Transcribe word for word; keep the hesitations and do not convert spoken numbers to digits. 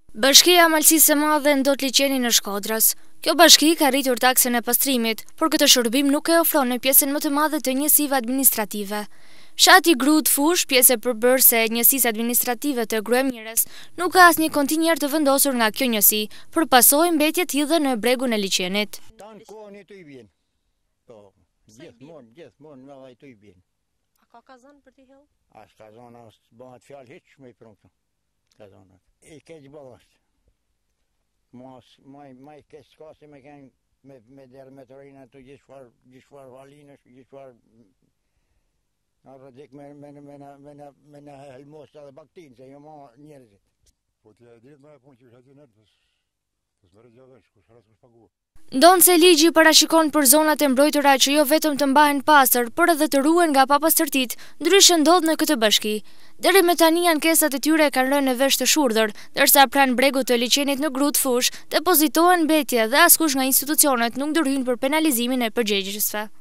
Bashkia Malësisë së Madhe Ndot Liqenin në Shkodres. Kjo bashki ka rritur taksën e pastrimit, por këtë shërbim nuk e ofron në pjesën më të madhe të njësive administrative. Fshati Grut Fush, pjesë e përbërëse e njësisë administrative të Gruemires, nuk ka asnjë kontinjer të vendosur nga kjo njësi, për pasojë mbetje të hidhe në bregun e Liqenit. Tanë kohën e të i vjen. Po, gjithmonë, gjithmonë me dhe i të i vjen. A ka kazan për t'i hell? A s'ka zona, s'bëhat fjallë hiç me i prunkë. Kazanat. I keq bëllast. Ma i keq s'ka se me kënë me derë me të rejnë të gjithëshfar valinës, gjithëshfar në rëdik me në helmos edhe baktinë, se jo ma njerëzit. Po t'ja e ditë me e punë që është atë nërë, të s'mërë gjave, shkush rrasë më shpagua. Ndonë se ligji parashikon për zonat e mbrojtura që jo vetëm të mbahen pastër, por edhe të ruhen nga papastërtit, ndryshe ndodh në këtë bashki. Deri me tani ankesat e tyre kanë rënë në vesh të shurdhër, ndërsa pranë bregut të Liqenit në Grut Fush depozitohen mbetje dhe askush nga institucionet nuk ndërhyjnë për penalizimin e përgjegjësve.